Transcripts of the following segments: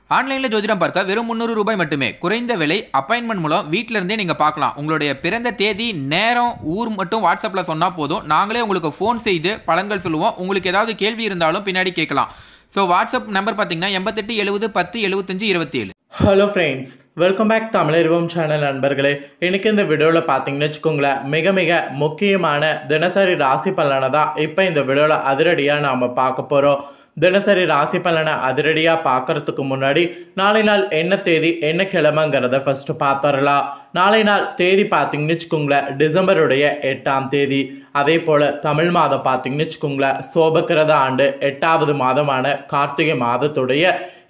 ஆன்லைனில் ஜோதிடம் பார்க்க வெறும் 300 ரூபாய் மட்டுமே. குறைந்த விலை. அப்பாயின்மெண்ட் மூலம் வீட்டில இருந்தே நீங்க பார்க்கலாம். உங்களுடைய பிறந்த தேதி, நேரம், ஊர் மட்டும் வாட்ஸ்அப்பில் சொன்னா போதும். நாங்களே உங்களுக்கு ஃபோன் செய்து பலன்கள் சொல்லுவோம். உங்களுக்கு ஏதாவது கேள்வி இருந்தாலும் பின்னாடி கேட்கலாம். ஸோ வாட்ஸ்அப் நம்பர் பார்த்தீங்கன்னா 88 70 10 75 27. Hello friends, welcome back Tamilarivom channel நண்பர்களே. இன்றைக்கி இந்த வீடியோவில் பார்த்தீங்கன்னு வச்சுக்கோங்களேன், மிக மிக முக்கியமான தினசரி ராசி பலனை தான் இப்போ இந்த வீடியோவில் அதிரடியாக நாம் பார்க்க போகிறோம். தினசரி ராசி பலனை அதிரடியாக பார்க்குறதுக்கு முன்னாடி நாளை நாள் என்ன தேதி என்ன கிழமைங்கிறத ஃபஸ்ட்டு பார்த்துடலாம். நாளை நாள் தேதி பார்த்தீங்கன்னு வச்சுக்கோங்களேன், டிசம்பருடைய 8ஆம் தேதி. அதே போல் தமிழ் மாதம் பார்த்தீங்கன்னு வச்சுக்கோங்களேன், சோபக்கிரத ஆண்டு 8வது மாதமான கார்த்திகை மாதத்துடைய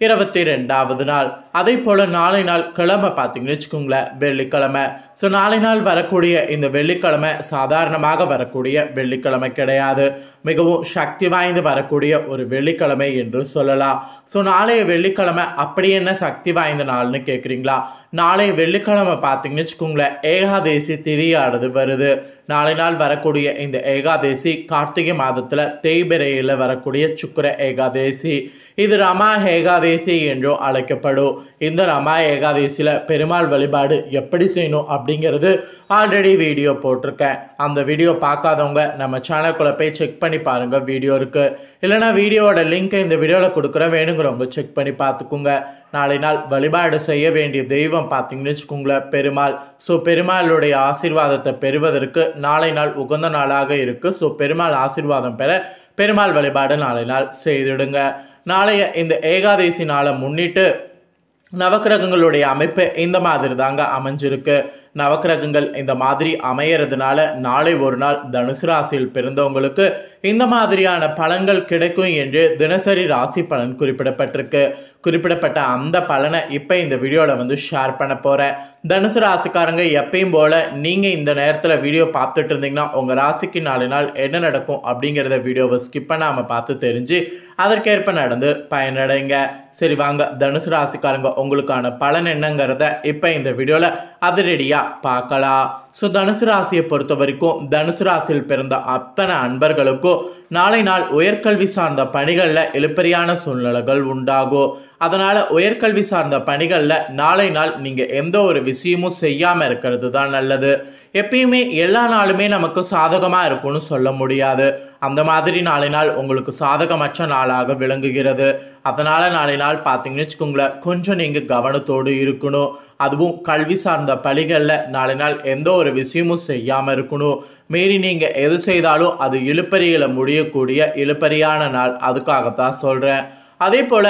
22வது நாள். அதே போல் நாளை நாள் கிழமை பார்த்தீங்கன்னு வச்சுக்கோங்களேன், வெள்ளிக்கிழமை. ஸோ நாளை நாள் வரக்கூடிய இந்த வெள்ளிக்கிழமை சாதாரணமாக வரக்கூடிய வெள்ளிக்கிழமை கிடையாது, மிகவும் சக்தி வாய்ந்து வரக்கூடிய ஒரு வெள்ளிக்கிழமை என்று சொல்லலாம். ஸோ நாளைய வெள்ளிக்கிழமை அப்படி என்ன சக்தி வாய்ந்த நாள்னு கேட்குறீங்களா? நாளைய வெள்ளிக்கிழமை பார்த்தீங்கன்னு வச்சுக்கோங்களேன், ஏகாதேசி திதியானது வருது. நாளை நாள் வரக்கூடிய இந்த ஏகாதேசி கார்த்திகை மாதத்தில் தேய்பிரையில் வரக்கூடிய சுக்கிர ஏகாதேசி. இது ரமா ஏகாதேசி என்றும் அழைக்கப்படும். இந்த ரமா ஏகாதேசியில் பெருமாள் வழிபாடு எப்படி செய்யணும் அப்படிங்கிறது ஆல்ரெடி வீடியோ போட்டிருக்கேன். அந்த வீடியோ பார்க்காதவங்க நம்ம சேனலுக்குள்ளே போய் செக் பண்ணி பாருங்கள், வீடியோ இருக்குது. இல்லைனா வீடியோவோட லிங்க்கை இந்த வீடியோவில் கொடுக்குறேன், வேணுங்கிறவங்க செக் பண்ணி பார்த்துக்குங்க. நாளை நாள் வழிபாடு செய்ய வேண்டிய தெய்வம் பார்த்தீங்கன்னு வச்சுக்கோங்களேன், பெருமாள். ஸோ பெருமாளுடைய ஆசீர்வாதத்தை பெறுவதற்கு நாளை நாள் உகந்த நாளாக இருக்குது. ஸோ பெருமாள் ஆசீர்வாதம் பெற பெருமாள் வழிபாடு நாளை நாள் செய்திடுங்க. நாளைய இந்த ஏகாதசி நாளை முன்னிட்டு நவக்கிரகங்களுடைய அமைப்பு இந்த மாதிரி தாங்க அமைஞ்சிருக்கு. நவக்கிரகங்கள் இந்த மாதிரி அமையறதுனால நாளை ஒரு நாள் தனுசு ராசியில் பிறந்தவங்களுக்கு இந்த மாதிரியான பலன்கள் கிடைக்கும் என்று தினசரி ராசி பலன் குறிப்பிடப்பட்டிருக்கு. குறிப்பிடப்பட்ட அந்த பலனை இப்போ இந்த வீடியோவில் ஷேர் பண்ண போகிறேன். தனுசு ராசிக்காரங்க எப்பயும் போல் நீங்கள் இந்த நேரத்தில் வீடியோ பார்த்துட்டு இருந்தீங்கன்னா உங்கள் ராசிக்கு நாளை நாள் என்ன நடக்கும் அப்படிங்கிறத வீடியோவை ஸ்கிப் பண்ணாமல் பார்த்து தெரிஞ்சு அதற்கேற்ப நடந்து பயனடைங்க. சரி வாங்க, தனுசு ராசிக்காரங்க உங்களுக்கான பலன் என்னங்கிறத இப்போ இந்த வீடியோவில் அதிரடியாக பார்க்கலாம். ஸோ தனுசு ராசியை பொறுத்த வரைக்கும் தனுசு ராசியில் பிறந்த அத்தனை அன்பர்களுக்கும் நாளை நாள் உயர்கல்வி சார்ந்த பணிகளில் இழுபறியான சூழ்நிலைகள் உண்டாகும். அதனால் உயர்கல்வி சார்ந்த பணிகளில் நாளை நாள் நீங்கள் எந்த ஒரு விஷயமும் செய்யாமல் இருக்கிறது தான் நல்லது. எப்பயுமே எல்லா நாளுமே நமக்கு சாதகமாக இருக்கும்னு சொல்ல முடியாது. அந்த மாதிரி நாளை நாள் உங்களுக்கு சாதகமற்ற நாளாக விளங்குகிறது. அதனால் நாளை நாள் பார்த்தீங்கன்னு வச்சுக்கோங்களேன், கொஞ்சம் நீங்கள் கவனத்தோடு இருக்கணும். அதுவும் கல்வி சார்ந்த பணிகளில் நாளை நாள் எந்த ஒரு விஷயமும் செய்யாமல் இருக்கணும். மீறி நீங்கள் எது செய்தாலும் அது இழுபறியில் முடியக்கூடிய இழுபறியான நாள், அதுக்காகத்தான் சொல்கிறேன். அதே போல்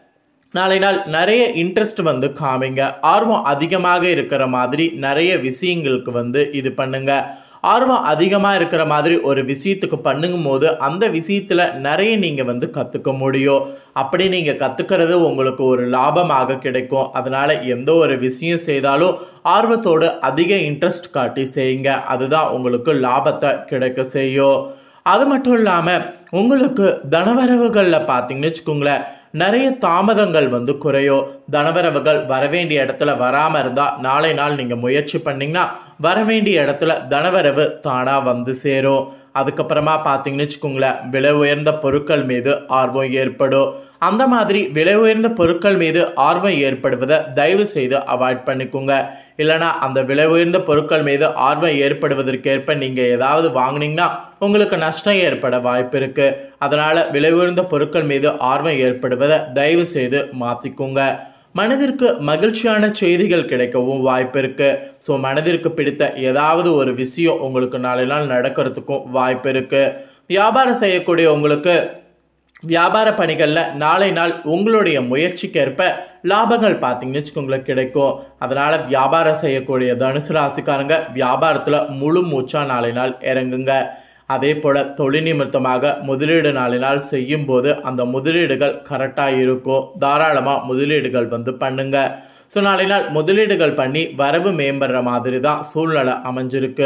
நாளை நாள் நிறைய இன்ட்ரெஸ்ட் காமிங்க. ஆர்வம் அதிகமாக இருக்கிற மாதிரி நிறைய விஷயங்களுக்கு இது பண்ணுங்க. ஆர்வம் அதிகமாக இருக்கிற மாதிரி ஒரு விஷயத்துக்கு பண்ணுங்கும் போது அந்த விஷயத்தில் நிறைய நீங்கள் கற்றுக்க முடியும். அப்படி நீங்கள் கற்றுக்கிறது உங்களுக்கு ஒரு லாபமாக கிடைக்கும். அதனால் எந்த ஒரு விஷயம் செய்தாலும் ஆர்வத்தோடு அதிக இன்ட்ரெஸ்ட் காட்டி செய்யுங்க. அதுதான் உங்களுக்கு லாபத்தை கிடைக்க செய்யும். அது மட்டும் இல்லாமல் உங்களுக்கு தனவரவுகளில் பார்த்தீங்கன்னு வச்சுக்கோங்களேன், நிறைய தாமதங்கள் குறையும். தனவரவுகள் வரவேண்டிய இடத்துல வராமல் இருந்தால் நாளை நாள் நீங்கள் முயற்சி பண்ணிங்கன்னா வரவேண்டிய இடத்துல தனவரவு தானாக சேரும். அதுக்கப்புறமா பார்த்தீங்கன்னு வச்சுக்கோங்களேன், விலை உயர்ந்த பொருட்கள் மீது ஆர்வம் ஏற்படும். அந்த மாதிரி விலை உயர்ந்த பொருட்கள் மீது ஆர்வம் ஏற்படுவதை தயவு செய்து அவாய்ட் பண்ணிக்கோங்க. இல்லைனா அந்த விலை உயர்ந்த பொருட்கள் மீது ஆர்வம் ஏற்படுவதற்கேற்ப நீங்கள் ஏதாவது வாங்கினீங்கன்னா உங்களுக்கு நஷ்டம் ஏற்பட வாய்ப்பு இருக்குது. அதனால் விலை உயர்ந்த பொருட்கள் மீது ஆர்வம் ஏற்படுவதை தயவு செய்து மாற்றிக்கோங்க. மனதிற்கு மகிழ்ச்சியான செய்திகள் கிடைக்கவும் வாய்ப்பு இருக்குது. ஸோ மனதிற்கு பிடித்த ஏதாவது ஒரு விஷயம் உங்களுக்கு நாளை நாள் நடக்கிறதுக்கும் வாய்ப்பு இருக்குது. வியாபாரம் செய்யக்கூடிய உங்களுக்கு வியாபார பணிகளில் நாளை நாள் உங்களுடைய முயற்சிக்கேற்ப லாபங்கள் பார்த்தீங்கன்னு வச்சுக்கோங்களேன் கிடைக்கும். அதனால் வியாபாரம் செய்யக்கூடிய தனுசு ராசிக்காரங்க வியாபாரத்தில் முழு மூச்சாக நாளை நாள் இறங்குங்க. அதே போல் தொழில் நிமித்தமாக முதலீடு நாளை நாள் செய்யும் போது அந்த முதலீடுகள் கரெக்டாக இருக்கும். தாராளமாக முதலீடுகள் பண்ணுங்க. ஸோ நாளை நாள் முதலீடுகள் பண்ணி வரவு மேம்படுற மாதிரி தான் சூழ்நிலை அமைஞ்சிருக்கு.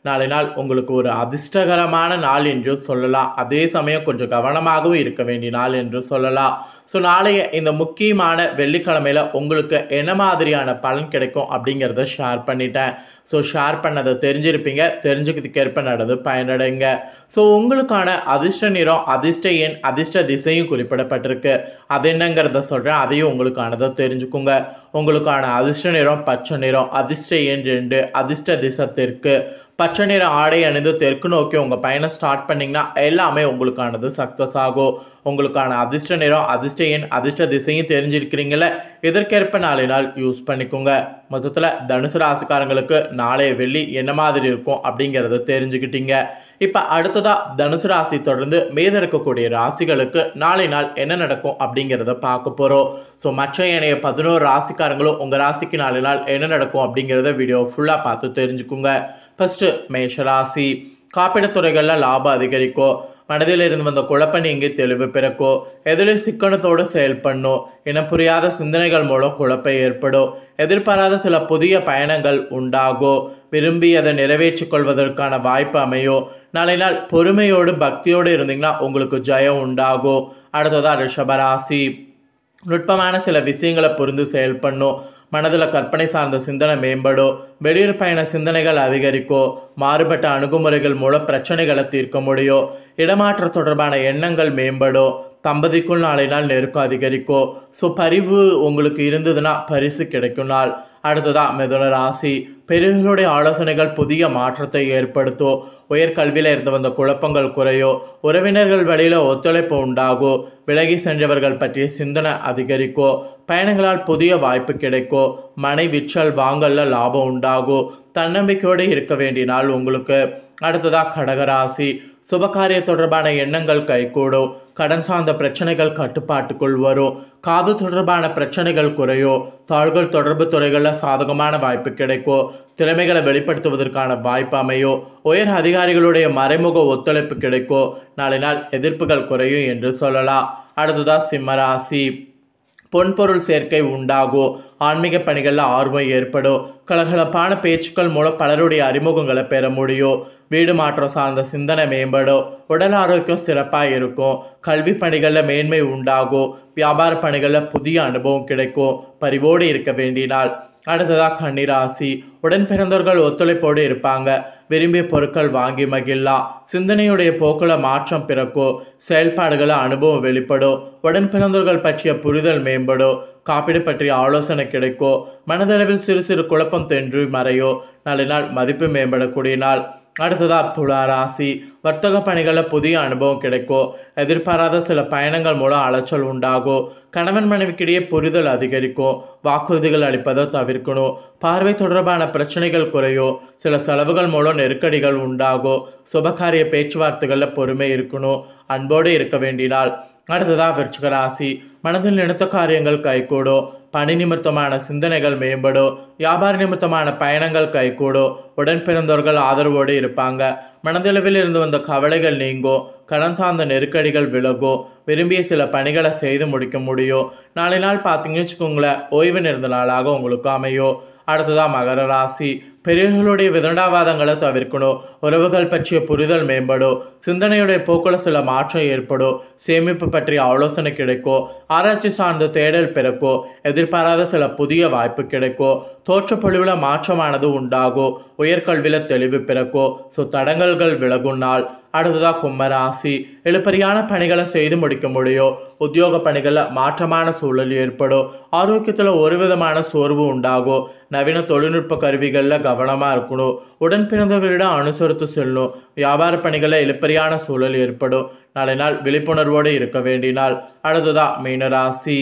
நாளை நாள் உங்களுக்கு ஒரு அதிர்ஷ்டகரமான நாள் என்று சொல்லலாம். அதே சமயம் கொஞ்சம் கவனமாகவும் இருக்க வேண்டிய நாள் என்று சொல்லலாம். ஸோ நாளைய இந்த முக்கியமான வெள்ளிக்கிழமையில் உங்களுக்கு என்ன மாதிரியான பலன் கிடைக்கும் அப்படிங்கிறத ஷேர் பண்ணிட்டேன். ஸோ ஷேர் பண்ணதை தெரிஞ்சிருப்பீங்க, தெரிஞ்சுக்கிறதுக்கேற்ப நடந்து பயனடைங்க. ஸோ உங்களுக்கான அதிர்ஷ்ட நிறம், அதிர்ஷ்ட எண், அதிர்ஷ்ட திசையும் குறிப்பிடப்பட்டிருக்கு. அது என்னங்கிறத சொல்கிறேன், அதையும் உங்களுக்கானதை தெரிஞ்சுக்குங்க. உங்களுக்கான அதிர்ஷ்ட நிறம் பச்சை நிறம், அதிர்ஷ்ட எண் 2, அதிர்ஷ்ட திசை தெற்கு. பச்சை நிற ஆடை அணிந்து தெற்கு நோக்கி உங்கள் பயணம் ஸ்டார்ட் பண்ணிங்கன்னா எல்லாமே உங்களுக்கானது சக்ஸஸ் ஆகும். உங்களுக்கான அதிர்ஷ்ட நிறம், அதிர்ஷ்ட எண், அதிர்ஷ்ட திசையும் தெரிஞ்சிருக்கிறீங்கள, இதற்கேற்ப நாளை நாள் யூஸ் பண்ணிக்கோங்க. மொத்தத்தில் தனுசு ராசிக்காரங்களுக்கு நாளைய வெள்ளி என்ன மாதிரி இருக்கும் அப்படிங்கிறத தெரிஞ்சுக்கிட்டீங்க. இப்போ அடுத்ததாக தனுசு ராசி தொடர்ந்து மீத இருக்கக்கூடிய ராசிகளுக்கு நாளை நாள் என்ன நடக்கும் அப்படிங்கிறத பார்க்க போகிறோம். ஸோ மற்ற ஏனைய 11 ராசிக்காரங்களும் உங்கள் ராசிக்கு நாளை நாள் என்ன நடக்கும் அப்படிங்கிறத வீடியோ ஃபுல்லாக பார்த்து தெரிஞ்சுக்குங்க. ஃபஸ்ட்டு மேஷராசி. காப்பீட்டுத்துறைகளில் லாபம் அதிகரிக்கும். மனதில் இருந்து வந்த குழப்பம் நீங்கி தெளிவு பிறக்கும். எதிலும் சிக்கனத்தோடு செயல்படணும். இனம் புரியாத சிந்தனைகள் மூலம் குழப்பம் ஏற்படும். எதிர்பாராத சில புதிய பயணங்கள் உண்டாகும். விரும்பி அதை நிறைவேற்றிக் கொள்வதற்கான வாய்ப்பு அமையும். நாளை நாள் பொறுமையோடு பக்தியோடு இருந்தீங்கன்னா உங்களுக்கு ஜெயம் உண்டாகும். அடுத்ததாக ரிஷபராசி. நுட்பமான சில விஷயங்களை புரிந்து செயல்படணும். மனதில் கற்பனை சார்ந்த சிந்தனை மேம்படும். வெளியூர் பயண சிந்தனைகள் அதிகரிக்கும். மாறுபட்ட அணுகுமுறைகள் மூலம் பிரச்சனைகளை தீர்க்க முடியும். இடமாற்ற தொடர்பான எண்ணங்கள் மேம்படும். தம்பதிக்குள் நாளை நாள் நெருக்கம் அதிகரிக்கும். ஸோ பரிவு உங்களுக்கு இருந்ததுன்னா பரிசு கிடைக்கும் நாள். அடுத்ததாக மிதுன ராசி. பெரியவர்களுடைய ஆலோசனைகள் புதிய மாற்றத்தை ஏற்படுத்தும். உயர்கல்வியில் இருந்து வந்த குழப்பங்கள் குறையும். உறவினர்கள் வழியில் ஒத்துழைப்பு உண்டாகும். விலகி சென்றவர்கள் பற்றிய சிந்தனை அதிகரிக்கும். பயணங்களால் புதிய வாய்ப்பு கிடைக்கும். மனை விற்றல் வாங்கல்ல லாபம் உண்டாகும். தன்னம்பிக்கையோடு இருக்க வேண்டிய நாள் உங்களுக்கு. அடுத்ததாக கடகராசி. சுபகாரிய தொடர்பான எண்ணங்கள் கைகூடும். கடன் சார்ந்த பிரச்சனைகள் கட்டுப்பாட்டுக்குள் வரும். காது தொடர்பான பிரச்சனைகள் குறையும். தாள்கள் தொடர்பு துறைகளில் சாதகமான வாய்ப்பு கிடைக்கும். திறமைகளை வெளிப்படுத்துவதற்கான வாய்ப்பு அமையும். உயர் அதிகாரிகளுடைய மறைமுக ஒத்துழைப்பு கிடைக்கும். நாளை நாள் எதிர்ப்புகள் குறையும் என்று சொல்லலாம். அடுத்ததாக சிம்மராசி. பொன்பொருள் சேர்க்கை உண்டாகும். ஆன்மீக பணிகளில் ஆர்வம் ஏற்படும். கலகலப்பான பேச்சுக்கள் மூலம் பலருடைய அறிமுகங்களை பெற முடியும். வீடு மாற்றம் சார்ந்த சிந்தனை மேம்படும். உடல் ஆரோக்கியம் சிறப்பாக இருக்கும். கல்வி பணிகளில் மேன்மை உண்டாகும். வியாபார பணிகளில் புதிய அனுபவம் கிடைக்கும். பரிவோடு இருக்க வேண்டிய நாள். அடுத்ததாக கன்னிராசி. உடன் பிறந்தவர்கள் ஒத்துழைப்போடு இருப்பாங்க. விரும்பிய பொருட்கள் வாங்கி மகிழலாம். சிந்தனையுடைய போக்குல மாற்றம் பிறக்கும். செயல்பாடுகளை அனுபவம் வெளிப்படும். உடன் பிறந்தவர்கள் பற்றிய புரிதல் மேம்படும். காப்பீடு பற்றிய ஆலோசனை கிடைக்கும். மனதளவில் சிறு சிறு குழப்பம் தென்று மறையும். நாளை நாள் மதிப்பு மேம்படக்கூடிய நாள். அடுத்ததாக துலா ராசி. வர்த்தக பணிகளில் புதிய அனுபவம் கிடைக்கும். எதிர்பாராத சில பயணங்கள் மூலம் அலைச்சல் உண்டாகும். கணவன் மனைவிக்கிடையே புரிதல் அதிகரிக்கும். வாக்குறுதிகள் அளிப்பதை தவிர்க்கணும். பார்வை தொடர்பான பிரச்சனைகள் குறையும். சில செலவுகள் மூலம் நெருக்கடிகள் உண்டாகும். சுபகாரிய பேச்சுவார்த்தைகளில் பொறுமை இருக்கணும். அன்போடு இருக்க வேண்டிய நாள். அடுத்ததாக விருச்சிக ராசி. மனதில் நினைத்த காரியங்கள் கைகூடும். பணி நிமித்தமான சிந்தனைகள் மேம்படும். வியாபார நிமித்தமான பயணங்கள் கைகூடும். உடன் பிறந்தவர்கள் ஆதரவோடு இருப்பாங்க. மனதளவில் இருந்து வந்த கவலைகள் நீங்கும். கடன் சார்ந்த நெருக்கடிகள் விலகும். விரும்பிய சில பணிகளை செய்து முடிக்க முடியும். நாளை நாள் பார்த்தீங்கன்னு வச்சுக்கோங்களேன், ஓய்வு நிறைந்த நாளாக உங்களுக்கு அமையும். அடுத்ததாக மகர ராசி. பெரியவர்களுடைய விதண்டாவாதங்களை தவிர்க்கணும். உறவுகள் பற்றிய புரிதல் மேம்படும். சிந்தனையுடைய போக்குல சில மாற்றம் ஏற்படும். சேமிப்பு பற்றிய ஆலோசனை கிடைக்கும். ஆராய்ச்சி சார்ந்த தேடல் பிறக்கும். எதிர்பாராத சில புதிய வாய்ப்பு கிடைக்கும். தோற்றப்பொழிவில் மாற்றமானது உண்டாகும். உயர்கல்வியில் தெளிவு பிறக்கும். ஸோ தடங்கல்கள் விலகும் நாள். அடுத்ததாக கும்பராசி. எழுப்பறியான பணிகளை செய்து முடிக்க முடியும். உத்தியோக பணிகளில் மாற்றமான சூழல் ஏற்படும். ஆரோக்கியத்தில் ஒரு விதமான சோர்வு உண்டாகும். நவீன தொழில்நுட்ப கருவிகளில் கவனமாக இருக்கணும். உடன் பிறந்தவர்களிடம் அனுசரித்து செல்லணும். வியாபார பணிகளில் எழுப்பறியான சூழல் ஏற்படும். நாளை நாள் விழிப்புணர்வோடு இருக்க வேண்டிய நாள். அடுத்ததாக மீனராசி.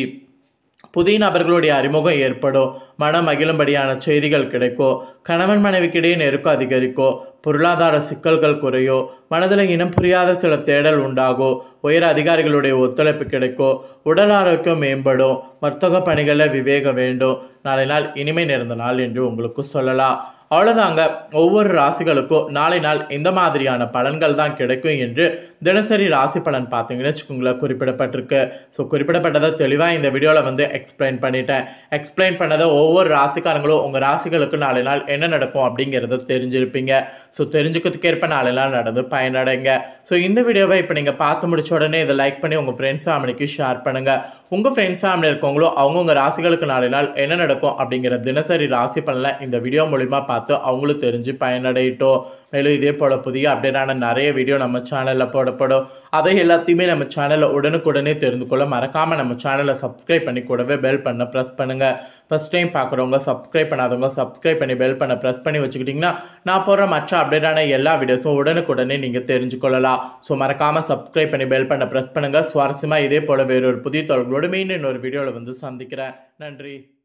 புதிய நபர்களுடைய அறிமுகம் ஏற்படும். மன மகிழும்படியான செய்திகள் கிடைக்கும். கணவன் மனைவிக்கிடையே நெருக்கம் அதிகரிக்கும். பொருளாதார சிக்கல்கள் குறையும். மனதில் இனம் புரியாத சில தேடல் உண்டாகும். உயர் அதிகாரிகளுடைய ஒத்துழைப்பு கிடைக்கும். உடல் ஆரோக்கியம் மேம்படும். வர்த்தக பணிகளில் விவேகம் வேண்டும். நாளை நாள் இனிமை நிறைந்த நாள் என்று உங்களுக்கு சொல்லலாம். அவ்வளோதாங்க. ஒவ்வொரு ராசிகளுக்கும் நாளை நாள் இந்த மாதிரியான பலன்கள் தான் கிடைக்கும் என்று தினசரி ராசி பலன் பார்த்தீங்கன்னு வச்சுக்கோங்களேன் குறிப்பிடப்பட்டிருக்கு. ஸோ குறிப்பிடப்பட்டதை தெளிவாக இந்த வீடியோவில் வந்து எக்ஸ்பிளைன் பண்ணிட்டேன். எக்ஸ்பிளைன் பண்ணதை ஒவ்வொரு ராசிக்காரங்களும் உங்கள் ராசிகளுக்கு நாளை நாள் என்ன நடக்கும் அப்படிங்கிறத தெரிஞ்சிருப்பீங்க. ஸோ தெரிஞ்சுக்கிறதுக்கேற்ப நாளை நாள் நடந்து பயனடைங்க. ஸோ இந்த வீடியோவை இப்போ நீங்கள் பார்த்து முடிச்ச உடனே இதை லைக் பண்ணி உங்கள் ஃப்ரெண்ட்ஸ் ஃபேமிலிக்கு ஷேர் பண்ணுங்கள். உங்கள் ஃப்ரெண்ட்ஸ் ஃபேமிலி இருக்கவங்களோ அவங்கவுங்க ராசிகளுக்கு நாளை நாள் என்ன நடக்கும் அப்படிங்கிற தினசரி ராசி பலனை இந்த வீடியோ மூலிமா பார்த்து அவங்களும் தெரிஞ்சு பயனடையிட்டோம். மேலும் இதே போல் புதிய அப்டேட்டான நிறைய வீடியோ நம்ம சேனலில் போடப்படும். அதை எல்லாத்தையுமே நம்ம சேனலில் உடனுக்குடனே தெரிந்து கொள்ள மறக்காமல் நம்ம சேனலை சப்ஸ்கிரைப் பண்ணி கூடவே பெல் பண்ண ப்ரெஸ் பண்ணுங்கள். ஃபஸ்ட் டைம் பார்க்குறவங்க சப்ஸ்கிரைப் பண்ணாதவங்க சப்ஸ்கிரைப் பண்ணி பெல் பண்ண ப்ரெஸ் பண்ணி வச்சுக்கிட்டிங்கன்னா நான் போடுற மற்ற அப்டேட்டான எல்லா வீடியோஸும் உடனுக்குடனே நீங்கள் தெரிஞ்சுக்கொள்ளலாம். ஸோ மறக்காமல் சப்ஸ்கிரைப் பண்ணி பெல் பண்ண ப்ரெஸ் பண்ணுங்கள். சுவாரஸ்யமாக இதே போல் வேறொரு புதிய தொடர்களோடு மீண்டும் இன்னொரு வீடியோவில் வந்து சந்திக்கிறேன். நன்றி.